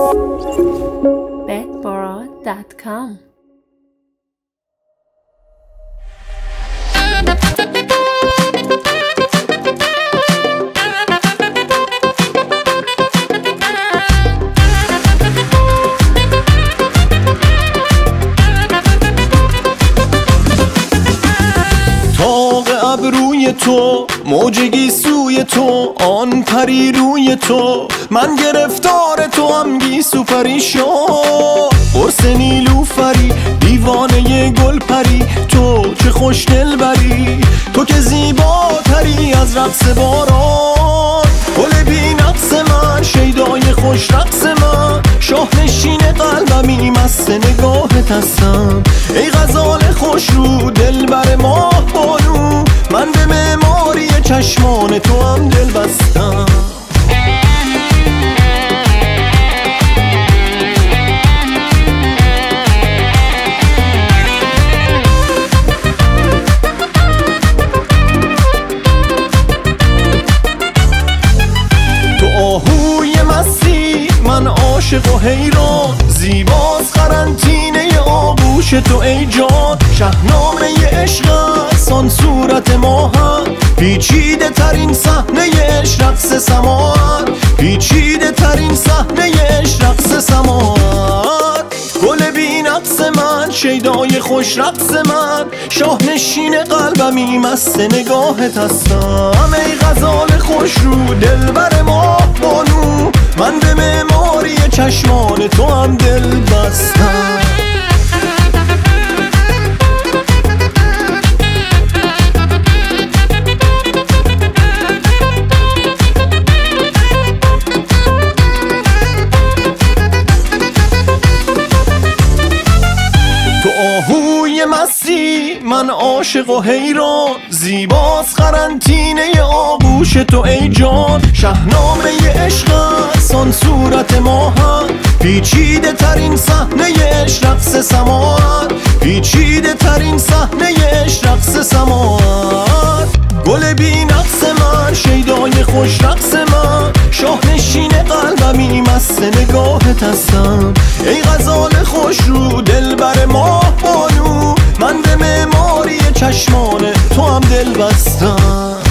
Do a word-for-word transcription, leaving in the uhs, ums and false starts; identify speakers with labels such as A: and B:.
A: bedboro dot com.
B: ابروی تو موج گیسوی تو آن پری روی تو من گرفتار تو هم گیسو پری شو قرص نیلوفری دیوانه گل پری تو چه خوش دل بری تو که زیباتری از رقص باران گل بی نقص من شیدای خوش رقص من شاه نشین قلبمی مست نگاهت هستم ای غزال خوش رو دل بر ماه بانو من به معماری چشمان تو هم دل بستم تو آهوی مستی من عاشق و حیران زیباست قرنطینه آغوش تو ای جان شاهنامه عشق است آن صورت ماهت پیچیده ترین صحنه عشق رقص سماوت پیچیده ترین صحنه عشق رقص سماوت گل بی نقص من شیدای خوش رقص من شاه نشین قلبمی مست نگاهت هستم ای غزال خوش رو دل بر ماه بانو من به معماری چشمان تو هم دل بستم آهوی مستی من عاشق و حیران زیباست قرنطینه آغوش تو ای جان شاهنامه عشق است آن صورت ماهت پیچیده ترین صحنه عشق رقص سماوت پیچیده ترین صحنه عشق رقص سماوت گل بی نقص من شیدای خوش رقص من شاه نشین قلبمی مست نگاهت هستم ای غزال خوش رو دل بر ماه بانو من به معماری چشمان تو هم دل بستم